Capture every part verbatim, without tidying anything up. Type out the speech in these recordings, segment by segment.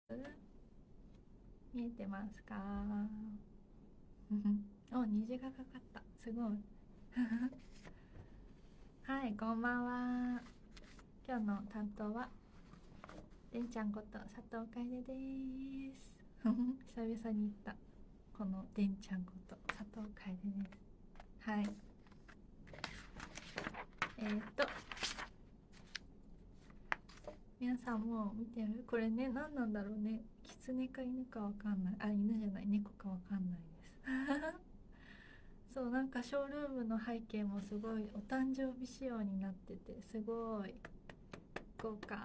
見えてますか？お、虹がかかった。すごい。はい、こんばんは。今日の担当はでんちゃんこと佐藤楓です。久々に言った。このでんちゃんこと佐藤楓です。はい。えー、っと皆さんもう見てる？これね、何なんだろうね。キツネか犬かわかんない。あ、犬じゃない、猫かわかんないです。そう、なんかショールームの背景もすごいお誕生日仕様になってて、すごい豪華。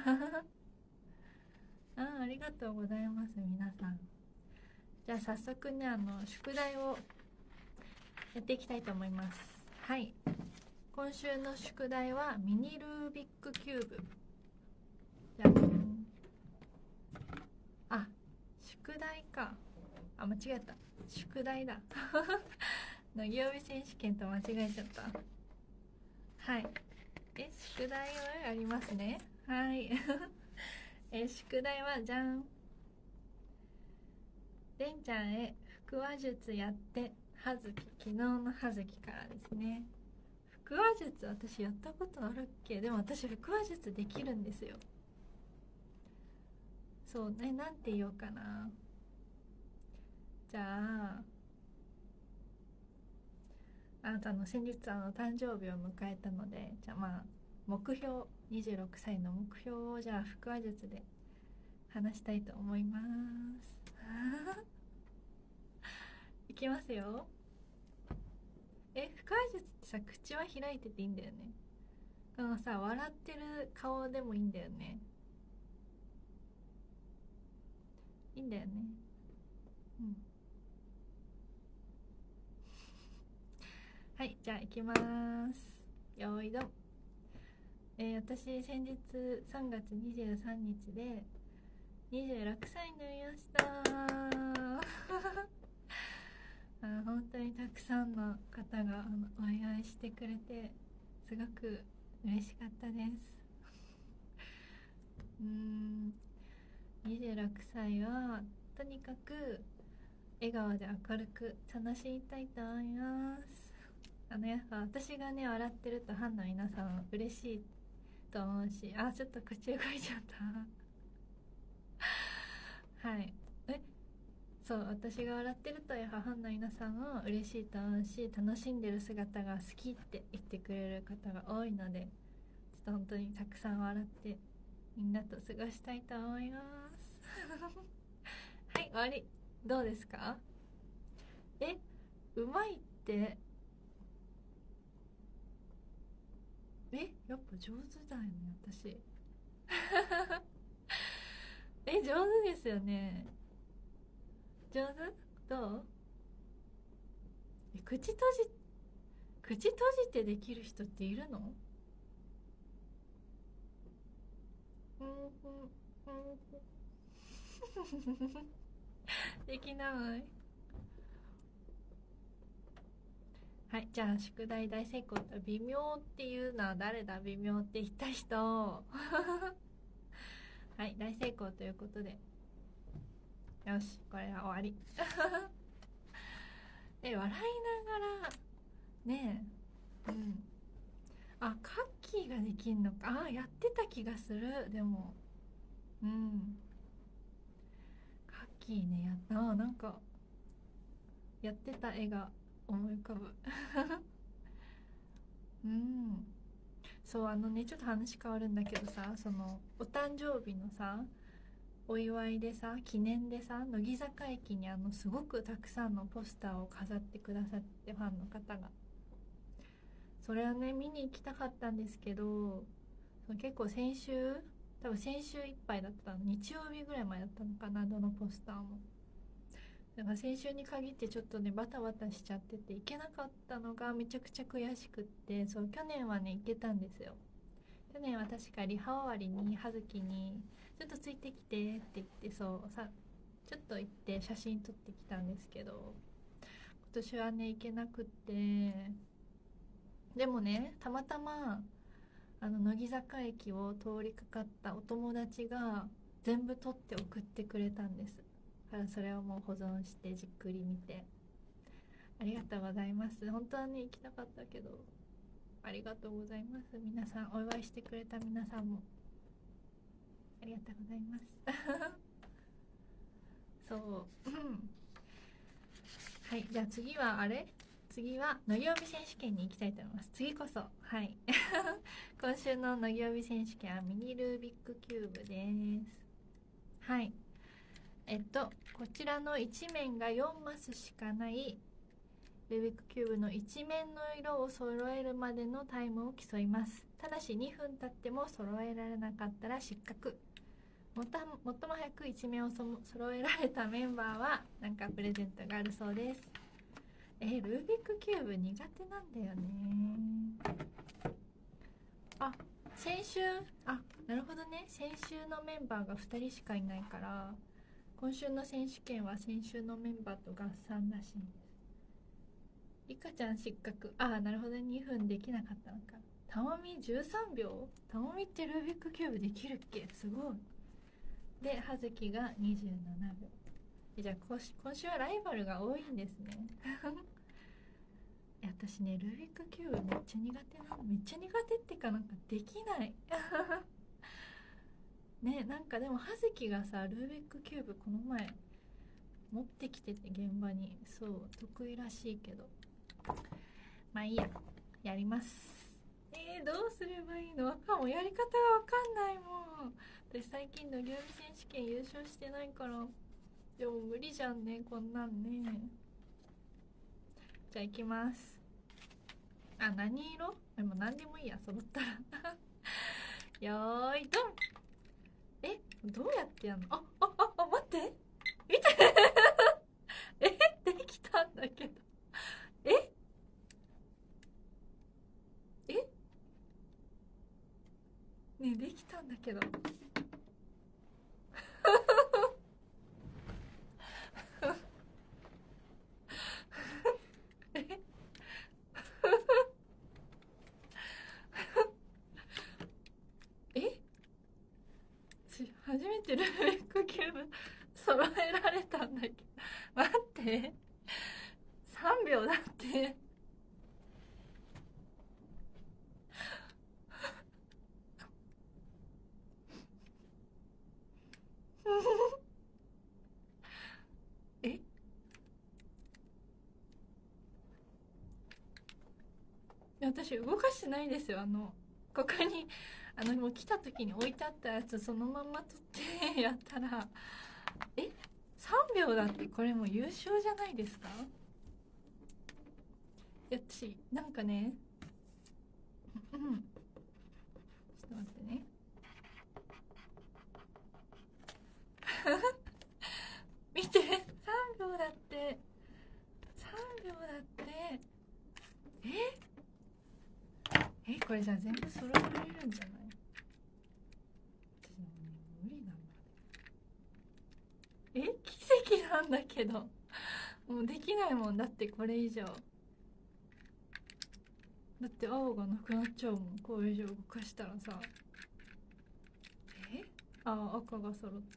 あ、ありがとうございます皆さん。じゃあ早速ね、あの宿題をやっていきたいと思います。はい、今週の宿題はミニルービックキューブ。じゃん。あ、宿題か。あ、間違えた。宿題だ。のぎ曜日選手権と間違えちゃった。はい。え、宿題をやりますね。はい。え、宿題はじゃん。でんちゃんへ腹話術やってはずき。昨日のはずきからですね。腹話術私やったことあるっけ？でも私腹話術できるんですよ。そうね、なんて言おうかな。じゃああなたの先日あの誕生日を迎えたので、じゃあまあ目標、にじゅうろくさいの目標をじゃあ腹話術で話したいと思います。いきますよ。え、腹話術ってさ、口は開いてていいんだよね。このさ、笑ってる顔でもいいんだよね。いいんだよね。うん。はい、じゃあ行きます。よーいどん。えー、私先日さんがつにじゅうさんにちでにじゅうろくさいになりました。あ、本当にたくさんの方があのお祝いしてくれてすごく嬉しかったです。うーん、にじゅうろくさいはとにかく笑顔で明るく楽しみたいと思います。あのやっぱ私がね笑ってるとファンの皆さん嬉しいと思うし、あ、ちょっと口動いちゃった。はい。え、そう、私が笑ってるとやっぱファンの皆さんも嬉しいと思うし、楽しんでる姿が好きって言ってくれる方が多いので、ちょっと本当にたくさん笑ってみんなと過ごしたいと思います。はい、終わり。どうですか？え、うまいって。え、やっぱ上手だよね私。え、上手ですよね。上手？どう？え、口閉じ口閉じてできる人っているの？うんうんうん。できない。はい、じゃあ宿題大成功と微妙っていうのは誰だ？微妙って言った人。はい、大成功ということで、よし、これは終わり。え、笑いながらねえ。うん。あ、カッキーができんのか。あ、やってた気がする。でも、うん、カッキーね、やった。あ、なんかやってた絵が思い浮かぶ。うん。そう、あのね、ちょっと話変わるんだけどさ、そのお誕生日のさお祝いでさ、記念でさ、乃木坂駅にあのすごくたくさんのポスターを飾ってくださって、ファンの方が。それはね、見に行きたかったんですけど、その結構先週、多分先週いっぱいだったの。日曜日ぐらい前だったのかな、どのポスターも。だから先週に限ってちょっとねバタバタしちゃってて行けなかったのがめちゃくちゃ悔しくって、そう、去年はね行けたんですよ。去年は確かリハ終わりに葉月に「ちょっとついてきて」って言って、そうさ、ちょっと行って写真撮ってきたんですけど、今年はね行けなくって。でもね、たまたまあの乃木坂駅を通りかかったお友達が全部撮って送ってくれたんです。だからそれをもう保存してじっくり見て、ありがとうございます。本当はね行きたかったけど、ありがとうございます。皆さん、お祝いしてくれた皆さんもありがとうございますそうはい、じゃあ次はあれ次は乃木帯選手権に行きたいと思います。次こそはい今週の乃木帯選手権はミニルービックキューブです。はい、えっとこちらのいち面がよんマスしかないルービックキューブのいち面の色を揃えるまでのタイムを競います。ただしにふん経っても揃えられなかったら失格。最も早くいち面をそ揃えられたメンバーはなんかプレゼントがあるそうです。えー、ルービックキューブ苦手なんだよね。あ、先週あなるほどね、先週のメンバーがふたりしかいないから、今週の選手権は先週のメンバーと合算らしいんです。リカちゃん失格。ああなるほど、にふんできなかったのか。たまみじゅうさんびょう、たまみってルービックキューブできるっけ、すごい。で葉月がにじゅうななびょう。じゃあ今週はライバルが多いんですねいや私ねルービックキューブめっちゃ苦手なの。めっちゃ苦手ってかなんかできないね、なんかでも葉月がさルービックキューブこの前持ってきてて現場に、そう得意らしいけど、まあいいや、やります。えー、どうすればいいの、わかんもうやり方がわかんないもん。私最近のギュール選手権優勝してないから。でも無理じゃんねこんなんね。じゃあ行きます。あ、何色でも何でもいいや、揃ったらよーいドン。え、どうやってやんの。あ、あ、あ、あ、待って見てえ、できたんだけど。ええねえできたんだけどえち初めてルービックキューブ揃えられたんだけど、待ってさんびょうだってえ私動かしてないですよ。あのここにあのもう来た時に置いてあったやつそのまま取ってやったら、えさんびょうだって、これもう優勝じゃないですか。いや私なんかねうんちょっと待ってね見てさんびょうだって、さんびょうだって。ええこれじゃあ全部揃えられるんじゃない。私もうね無理なんだ。え奇跡なんだけどもうできないもんだって、これ以上だって青がなくなっちゃうもん、これ以上動かしたらさ。えあ赤が揃った。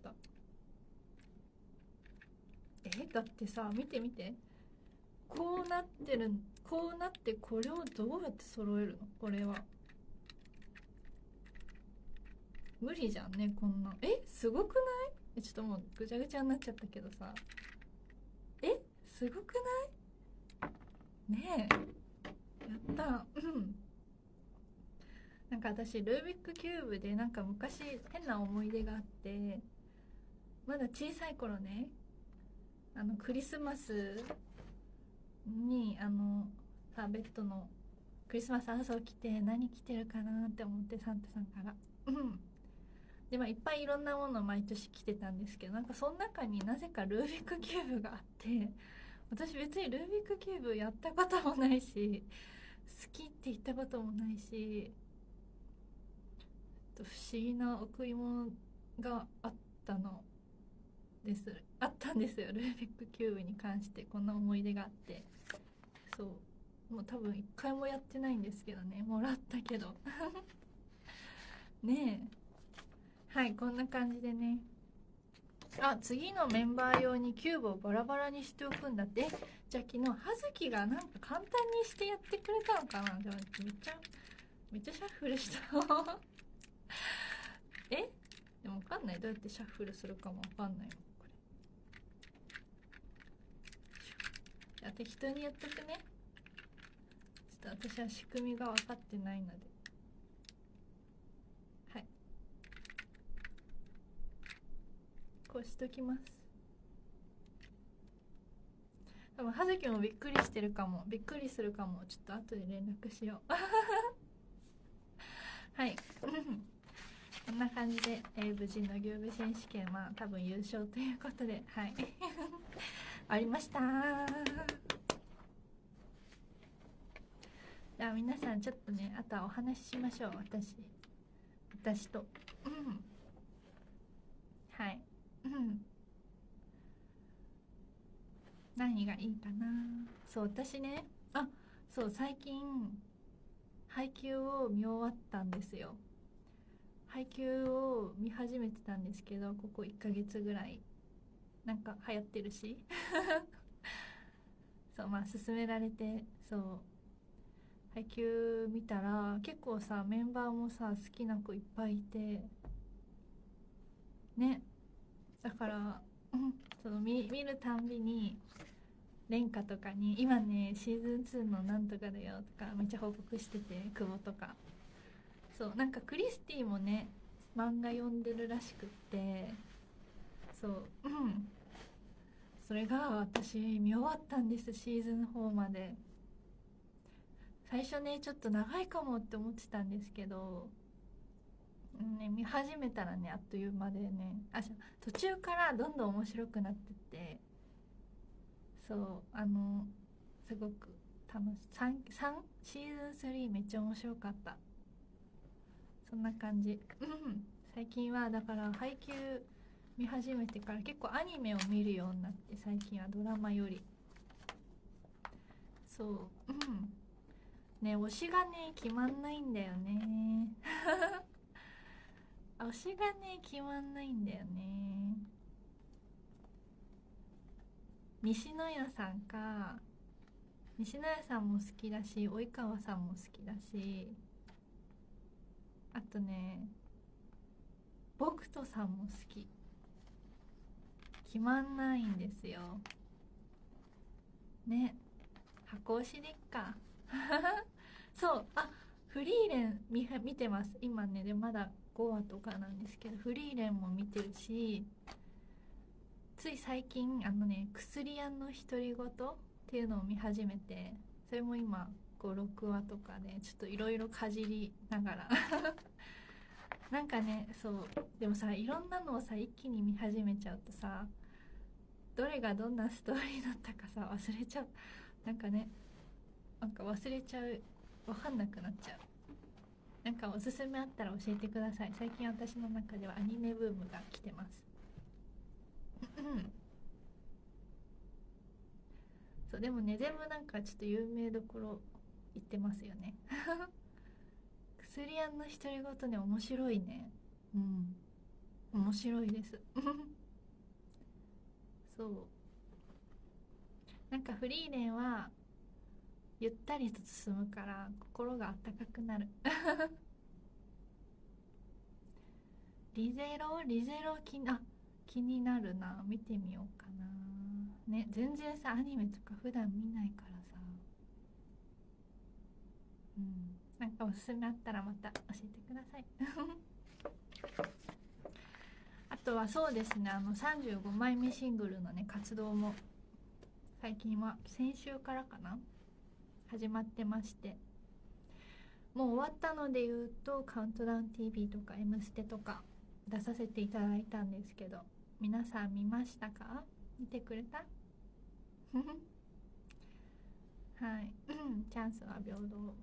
えだってさ見て見て、こうなってる、こうなって、これをどうやって揃えるの。これは無理じゃんねこんな。えすごくない。えちょっともうぐちゃぐちゃになっちゃったけどさ、えすごくないねえ、やったうんなんか私ルービックキューブでなんか昔変な思い出があって、まだ小さい頃ね、あのクリスマスにあのさベッドのクリスマス朝起きて何着てるかなって思って、サンタさんからうんでまあいっぱいいろんなものを毎年着てたんですけど、なんかその中になぜかルービックキューブがあって、私別にルービックキューブやったこともないし好きって言ったこともないし、不思議な贈り物があったのですあったんですよ。ルービックキューブに関してこんな思い出があって、そうもう多分一回もやってないんですけどね、もらったけどねえはいこんな感じでねあ、次のメンバー用にキューブをバラバラにしておくんだって。じゃあ昨日葉月がなんか簡単にしてやってくれたのかな。じゃあめっちゃめっちゃシャッフルしたえ、でも分かんない、どうやってシャッフルするかも分かんないもんこれ。じゃあ適当にやっとくね。ちょっと私は仕組みが分かってないので、はい、こうしときます。多分葉月もびっくりしてるかも、びっくりするかも。ちょっと後で連絡しようはいこんな感じで、えー、無事の業務選手権は多分優勝ということで、はいありましたー。じゃあ皆さんちょっとね、あとはお話ししましょう。私私とうんはいうん何がいいかな。そう、私ね、あ、そう、最近配給を見終わったんですよ。配給を見始めてたんですけど、ここいっかげつぐらいなんか流行ってるしそう、まあ勧められて、そう配給見たら結構さ、メンバーもさ好きな子いっぱいいてね。だから、うん、その 見, 見るたんびに蓮華とかに今ねシーズンツーのなんとかだよとかめっちゃ報告してて、久保とか。そう、なんかクリスティもね漫画読んでるらしくって、そううんそれが私見終わったんです、シーズンフォーまで。最初ねちょっと長いかもって思ってたんですけど、うんね、見始めたらねあっという間でね、あ途中からどんどん面白くなってって、そうあのすごく楽しい。 さん, さんシーズンスリーめっちゃ面白かった。そんな感じ最近はだから配給見始めてから結構アニメを見るようになって、最近はドラマより。そううんね、推しがね決まんないんだよね推しがね決まんないんだよね。西野屋さんか、西野屋さんも好きだし及川さんも好きだし、あとね僕とさんも好き。決まんないんですよね。箱推しでっかそう、あ、フリーレン 見, 見てます今ね。でまだごわとかなんですけど、フリーレンも見てるし、つい最近あのね薬屋の独り言っていうのを見始めて、それも今ごろくわとかで、ね、ちょっといろいろかじりながらなんかね、そうでもさ、いろんなのをさ一気に見始めちゃうとさ、どれがどんなストーリーだったかさ忘れちゃう。なんかね、なんか忘れちゃう、分かんなくなっちゃう。なんかおすすめあったら教えてください。最近私の中ではアニメブームが来てますそうでもね全部なんかちょっと有名どころ行ってますよね薬屋の独り言ね面白いね。うん面白いですそうなんかフリーレンはゆったりと進むから心が温かくなるリゼロリゼロ気あ気になるな、見てみようかな。ね、全然さアニメとか普段見ないからさ、うんなんかおすすめあったらまた教えてくださいあとはそうですね、あのさんじゅうごまいめシングルのね活動も最近は先週からかな始まってまして、もう終わったので言うとカウントダウン ティーブイ とか M ステとか出させていただいたんですけど、皆さん見ましたか？見てくれたはいチャンスは平等、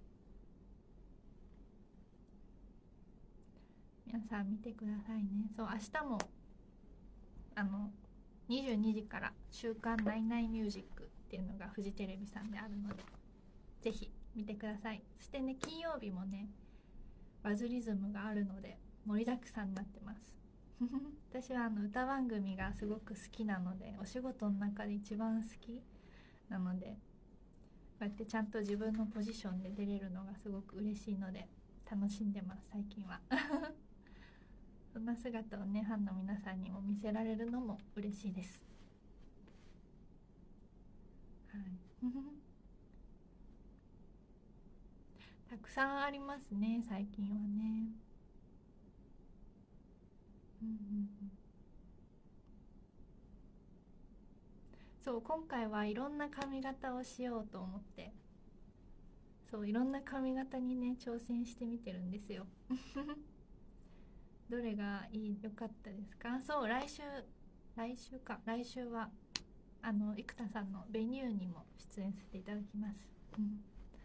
皆さん見てくださいね。そう明日もあのにじゅうにじから週刊ナイナイミュージックっていうのがフジテレビさんであるのでぜひ見てください。そしてね金曜日もねバズリズムがあるので盛りだくさんになってます私はあの歌番組がすごく好きなので、お仕事の中で一番好きなので、こうやってちゃんと自分のポジションで出れるのがすごく嬉しいので楽しんでます、最近は。そんな姿をね、ファンの皆さんにも見せられるのも嬉しいです。はい。たくさんありますね、最近はね。うんうんうん、そう、今回はいろんな髪型をしようと思って、そういろんな髪型にね挑戦してみてるんですよ。どれがいい良かったですか？そう、来週来週か来週はあの生田さんの「ベニュー」にも出演させていただきます。うん、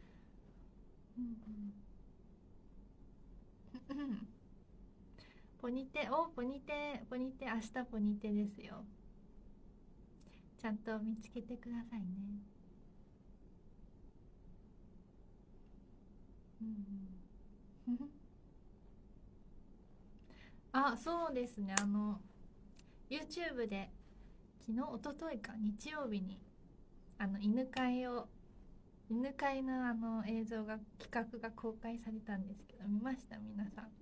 うんうん、ポニテ、おポニテポニテ明日ポニテですよ。ちゃんと見つけてくださいね。うんうん、あ、そうですね、あの YouTube で昨日一昨日か日曜日にあの犬飼いを犬飼いのあの映像が企画が公開されたんですけど、見ました皆さん？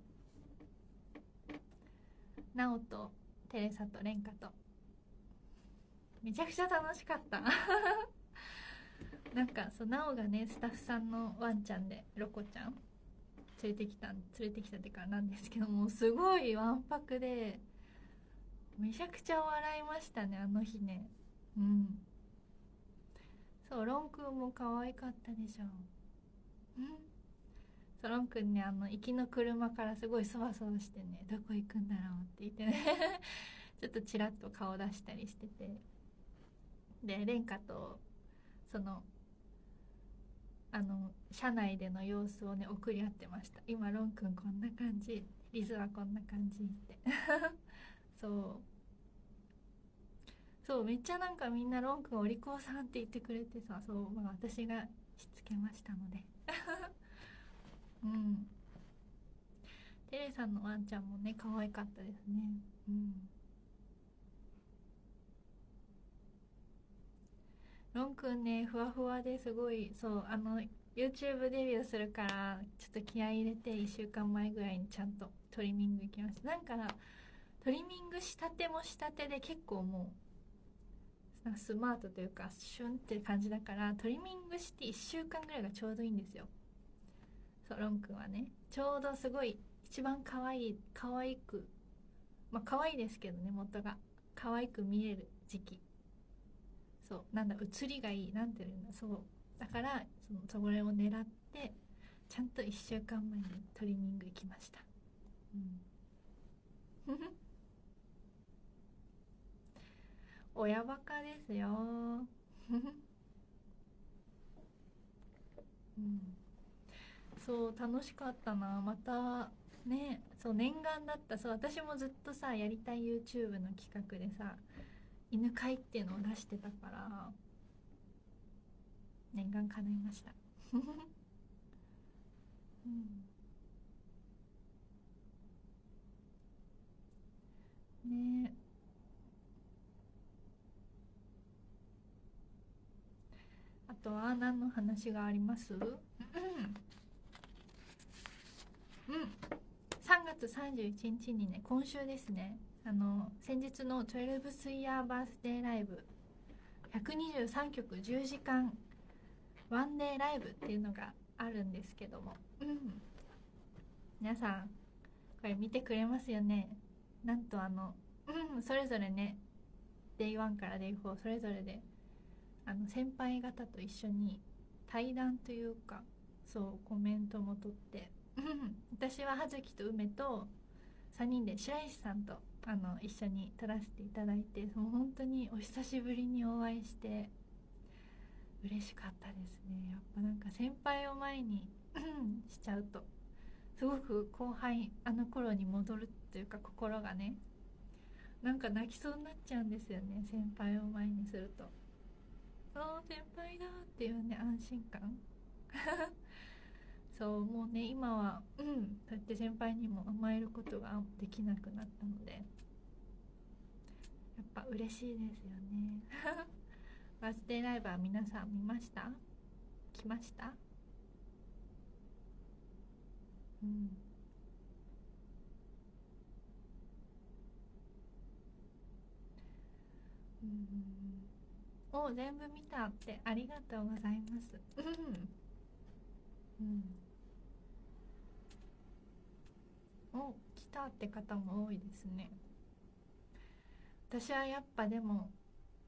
ナオとテレサとレンカとめちゃくちゃ楽しかった。なんかそう、ナオがねスタッフさんのワンちゃんでロコちゃん連れてきた連れてきたってからなんですけども、すごいわんぱくでめちゃくちゃ笑いましたね、あの日ね。うん、そう、ロンくんも可愛かったでしょ。うん、ソロンくんね、あの行きの車からすごいそわそわしてね、どこ行くんだろうって言ってね。ちょっとちらっと顔出したりしてて、でレンカとそのあの車内での様子をね送り合ってました。今ロンくんこんな感じ、リズはこんな感じって。そうそう、めっちゃなんかみんなロンくんお利口さんって言ってくれてさ、そう、まあ、私がしつけましたので。うん、テレさんのワンちゃんもね可愛かったですね。うん、ロンくんねふわふわですごい、そう、あの YouTube デビューするからちょっと気合い入れていっしゅうかんまえぐらいにちゃんとトリミング行きました。なんかトリミングしたてもしたてで結構もうスマートというかシュンって感じだから、トリミングしていっしゅうかんぐらいがちょうどいいんですよ。そう、ロンくんはねちょうどすごい一番可愛い可愛く、まあ可愛いですけどね、元が可愛く見える時期。そう、なんだ、写りがいい、なんていうんだ、そうだから、そのそれを狙ってちゃんといっしゅうかんまえにトリミング行きました。うん。親バカですよ。うん、そう楽しかったな、またね。そう、念願だった。そう、私もずっとさやりたい YouTube の企画でさ犬飼いっていうのを出してたから念願叶いました。うん、ね。あとは何の話があります？うん、うん、さんがつさんじゅういちにちにね、今週ですね、あの先日のじゅうにスイヤーバースデーライブひゃくにじゅうさんきょくじゅうじかんワンデーライブっていうのがあるんですけども、うん、皆さんこれ見てくれますよね？なんとあの、うん、それぞれね デイワン から デイフォー それぞれであの先輩方と一緒に対談というか、そうコメントも取って、うん、私は葉月と梅とさんにんで白石さんとあの一緒に撮らせていただいて、もう本当にお久しぶりにお会いして嬉しかったですね。やっぱなんか先輩を前にしちゃうとすごく後輩あの頃に戻るというか、心がねなんか泣きそうになっちゃうんですよね、先輩を前にすると。ああ先輩だっていうね、安心感。そうもうね今は、うん、そうやって先輩にも甘えることができなくなったので、 やっぱ嬉しいですよねバースデーライブは皆さん見ました？来ました？うん、うん、お、全部見たって、ありがとうございますうん、うん、お、来たって方も多いですね。私はやっぱでも、うん、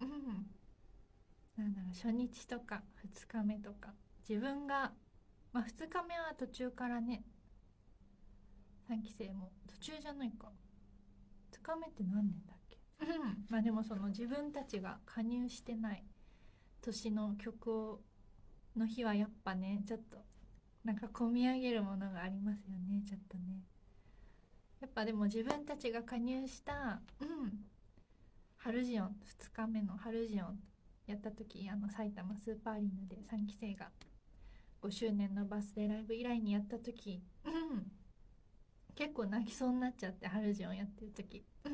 なんだろう、初日とかふつかめとか自分が、まあ、ふつかめは途中からね、さんき生も途中じゃないか、ふつかめって何年だっけうんまあでもその自分たちが加入してない年の曲をの日はやっぱね、ちょっとなんか込み上げるものがありますよね、ちょっとね。やっぱでも自分たちが加入した、うん、ハルジオンふつかめのハルジオンやった時、あの埼玉スーパーアリーナでさんき生がごしゅうねんのバースデーライブ以来にやった時、うん、結構泣きそうになっちゃって、ハルジオンやってる時、うん、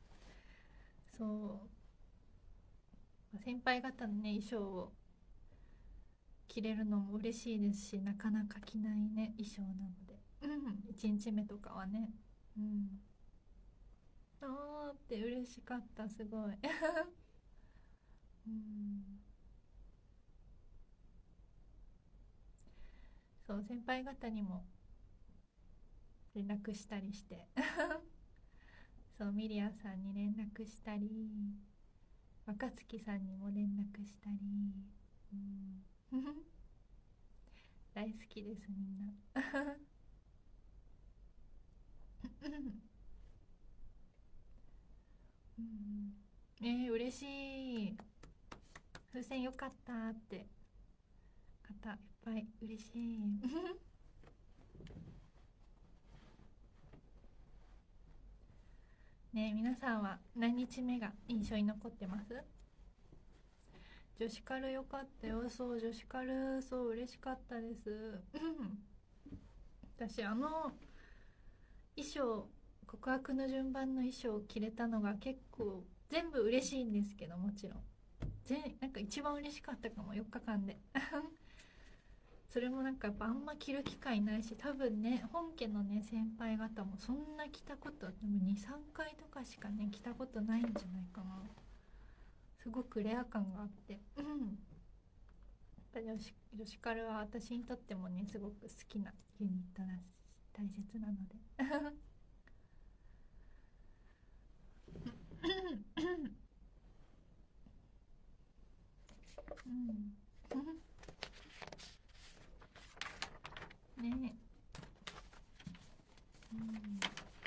そう先輩方のね衣装を着れるのも嬉しいですし、なかなか着ないね衣装なので、うん、いちにちめとかはね、うん、あーって嬉しかった、すごいうん、そう先輩方にも連絡したりしてそうミリアさんに連絡したり、若月さんにも連絡したり、うん、大好きですみんなうん、えー、嬉しい、風船よかったって方いっぱい、嬉しいねえ、皆さんは何日目が印象に残ってます？女子カルよかったよ。そう女子カル、そう嬉しかったです私あの衣装、告白の順番の衣装を着れたのが結構全部嬉しいんですけど、もちろん全なんか一番嬉しかったかも、よっかかんでそれもなんかやっぱあんま着る機会ないし、多分ね本家のね先輩方もそんな着たこと、でもにさんかいとかしかね着たことないんじゃないかな。すごくレア感があって、うん、やっぱり女子女子カルは私にとってもねすごく好きなユニットだし大切なのでうんねえ、うん、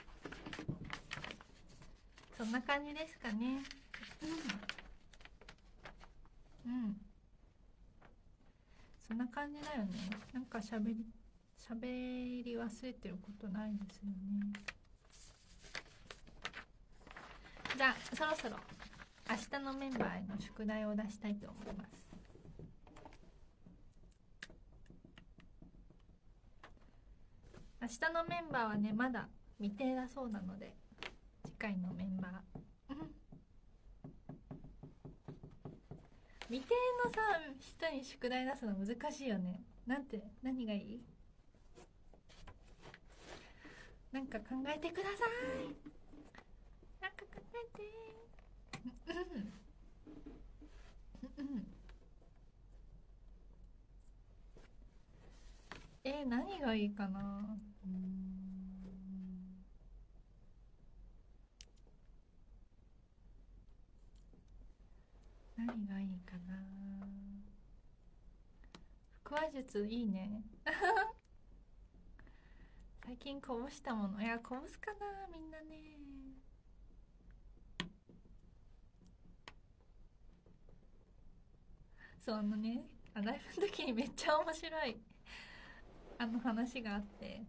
そんな感じですかね。うん、うん、そんな感じだよね。なんかしゃべりしゃべり忘れてることないですよね。じゃあそろそろ明日のメンバーへの宿題を出したいと思います。明日のメンバーはねまだ未定だそうなので、次回のメンバー、うん、未定のさ人に宿題出すの難しいよね。なんて何がいい？なんか考えてください。なんか考えてうんうん、えー、何がいいかな。うーん、何がいいかな。腹話術いいね最近こぼしたもの、いやこぼすかなみんなね。そうあのね、あライブの時にめっちゃ面白いあの話があって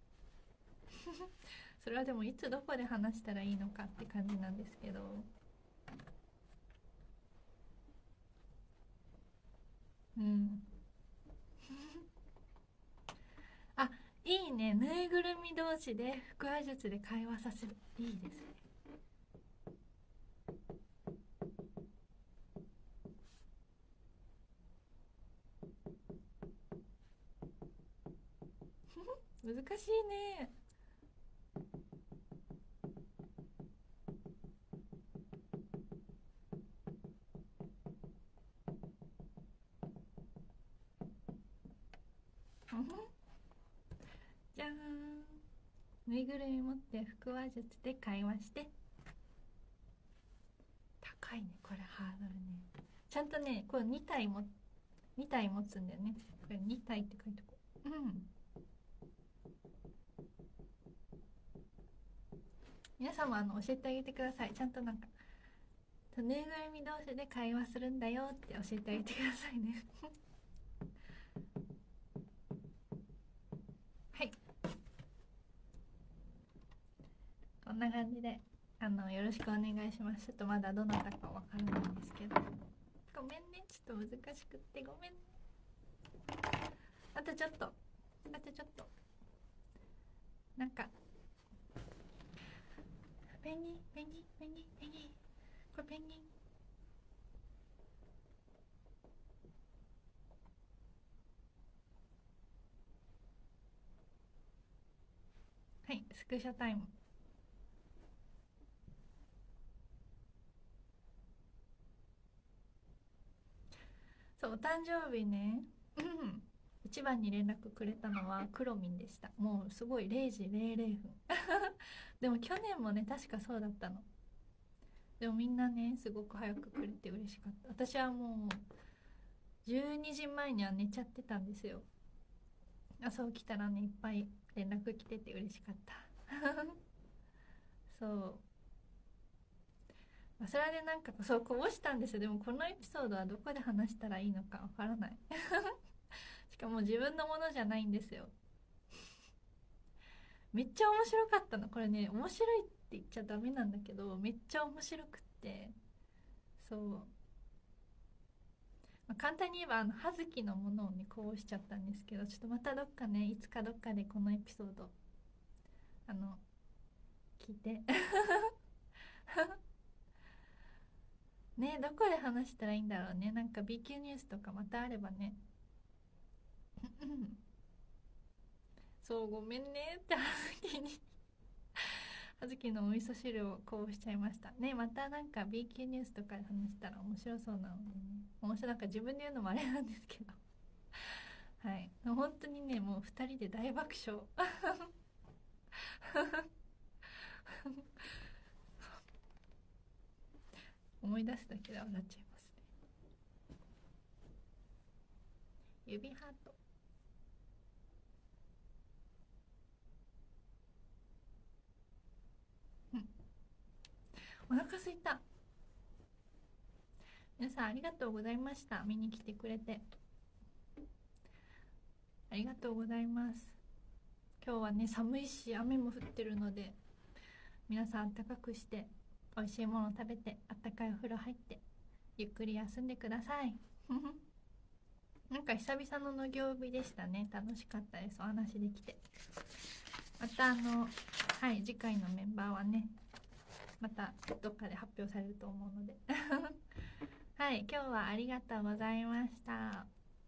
それはでもいつどこで話したらいいのかって感じなんですけど、うんあ、いいね、ぬいぐるみ同士で腹話術で会話させる、いいですね。 難しいね。じゃーん。ぬいぐるみ持って腹話術で会話して。高いねこれ、ハードルね。ちゃんとねこれに体もに体持つんだよね。これに体って書いてこう。うん、皆さんもあの教えてあげてください。ちゃんとなんかぬいぐるみ同士で会話するんだよって教えてあげてくださいね。はい、こんな感じであのよろしくお願いします。ちょっとまだどなたかわからないんですけど、ごめんね、ちょっと難しくってごめんね。あとちょっとあとちょっとなんかペンギンペンギンペンギンペンギン、これペンギン。はい、スクショタイム。そう、お誕生日ね、一番に連絡くれたのはクロミンでした。もうすごいれいじれいれいふんでも去年もね確かそうだったの。でもみんなねすごく早くくれて嬉しかった。私はもうじゅうにじまえには寝ちゃってたんですよ。朝起きたらねいっぱい連絡来てて嬉しかったそう、まあ、それでなんかそうこぼしたんですよ。でもこのエピソードはどこで話したらいいのかわからないしかも自分のものじゃないんですよ。めっちゃ面白かったのこれね。面白いって言っちゃダメなんだけどめっちゃ面白くって、そう、まあ、簡単に言えばあの葉月のものをねこうしちゃったんですけど、ちょっとまたどっかねいつかどっかでこのエピソードあの聞いてね、どこで話したらいいんだろうね。なんか ビーキュー ニュースとかまたあればねそうごめんねって葉月に葉月のお味噌汁をこうしちゃいましたね。またなんか ビーキュー ニュースとかで話したら面白そうなのでね。面白い、なんか自分で言うのもあれなんですけどはい、本当にねもうふたりで大爆笑思い出すだけで笑っちゃいますね。指ハート。うん、お腹すいた。皆さんありがとうございました。見に来てくれてありがとうございます。今日はね寒いし雨も降ってるので、皆さんあったかくして美味しいもの食べてあったかいお風呂入ってゆっくり休んでくださいなんか久々の農業日でしたね。楽しかったです。お話できて。またあのはい次回のメンバーはねまたどっかで発表されると思うのではい今日はありがとうございました。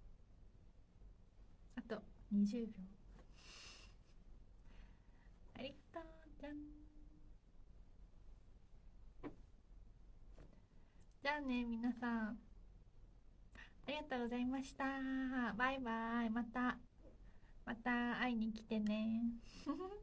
あとにじゅうびょう。ありがとう。じゃん。じゃあね皆さんありがとうございました。バイバイ。またまた会いに来てね